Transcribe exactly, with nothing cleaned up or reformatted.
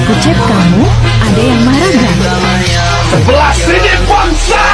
Kucep kamu, ada yang marah gak? Sebelah sini bangsa!